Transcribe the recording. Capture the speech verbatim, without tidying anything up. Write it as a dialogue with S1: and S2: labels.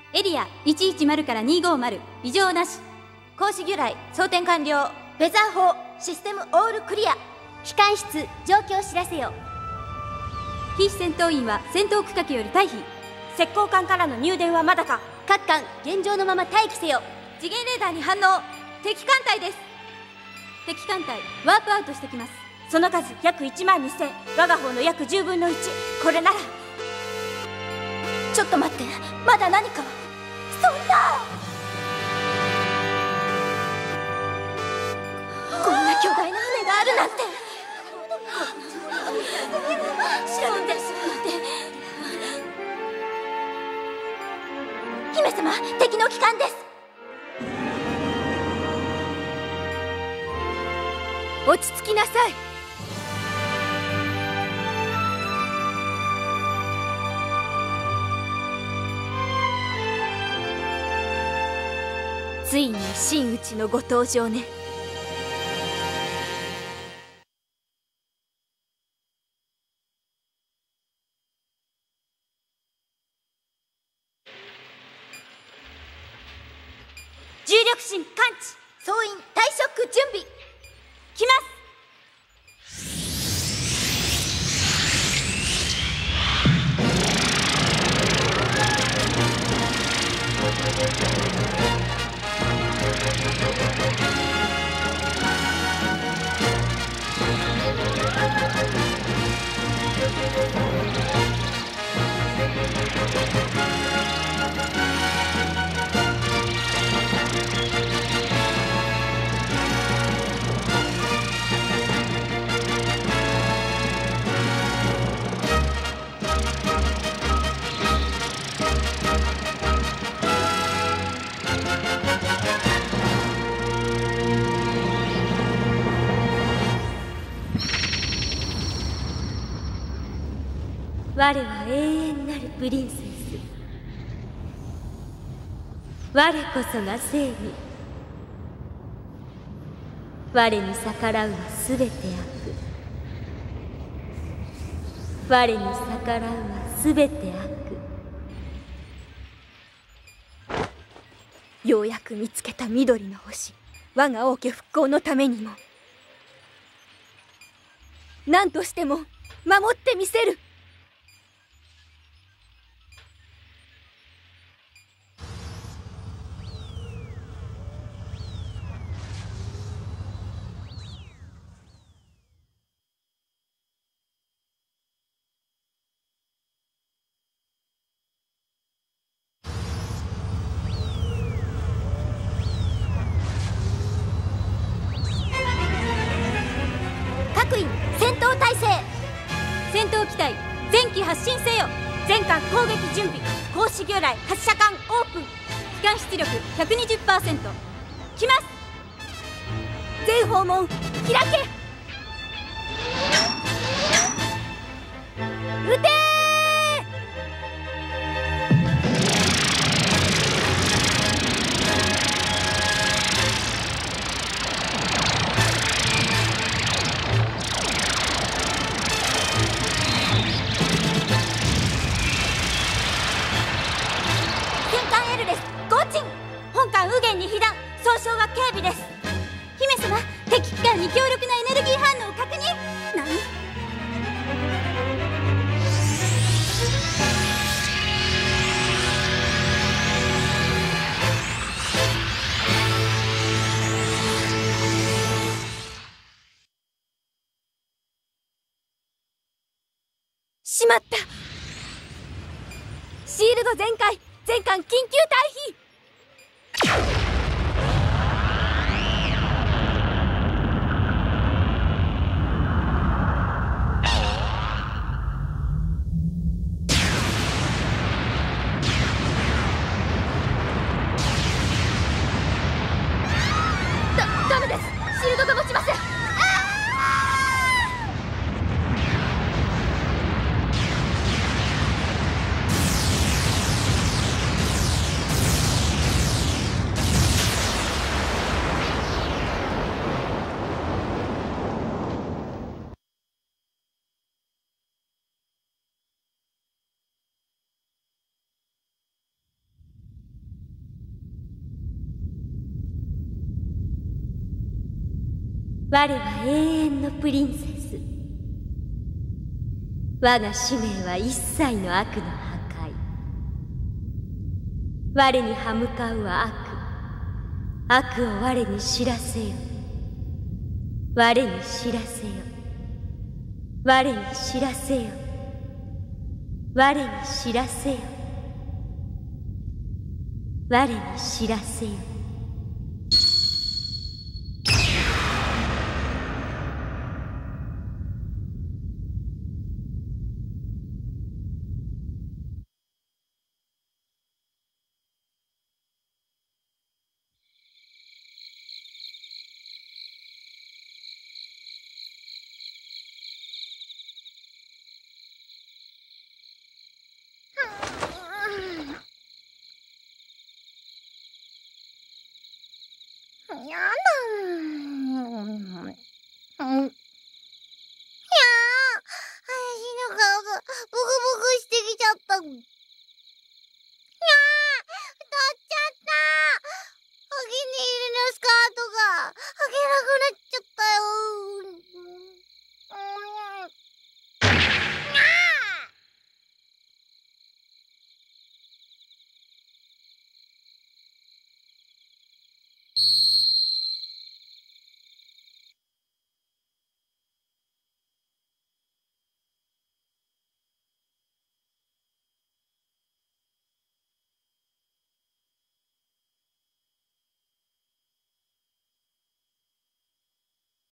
S1: エリアいちいちまるからにひゃく異常なし。
S2: 格子魚雷装填完了。ウェザー砲システムオールクリア。機関室状況を知らせよ。
S1: 非戦闘員は戦闘区画より退避。
S2: 石膏管からの入電はまだか。各艦現状のまま待機せよ。
S1: 次元レーダーに反応。敵艦隊です。敵艦隊ワープアウトしてきます。
S2: その数約いちまんにせん。我が方の約じゅうぶんのいち。これなら。ちょっと待って、まだ何か。そんな。こんな巨大な船があるなんて。調べて姫様、敵の機関です。
S1: 落ち着きなさい。
S2: ついに真打ちのご登場ね。重力心感知。総員退職準備。来ます。我は永遠なるプリンセス。我こそが正義。我に逆らうはすべて悪。我に逆らうはすべて悪。ようやく見つけた緑の星。我が王家復興のためにも何としても守ってみせる。各員戦闘態勢。
S1: 戦闘機体全機発進せよ。
S2: 全艦攻撃準備。格子魚雷発射管オープン。
S1: 機関出力 ひゃくにじゅっパーセント。
S2: 来ます。全砲門開け。撃てー。本艦右舷に被弾。総称は警備です。
S1: 姫様、敵機関に強力なエネルギー反応を確認。何？
S2: しまった。シールド全開。全艦緊急退避。だ、ダメです。シールドが持ちません。
S1: 我は永遠のプリンセス。我が使命は一切の悪の破壊。我に歯向かうは悪。悪を我に知らせよ。我に知らせよ。我に知らせよ。我に知らせよ。我に知らせよ。
S2: やだー。うん。いやー、私の顔がボコボコしてきちゃった。いやー、太っちゃった。お気に入りのスカートが履けなくなっちゃったよ。うん。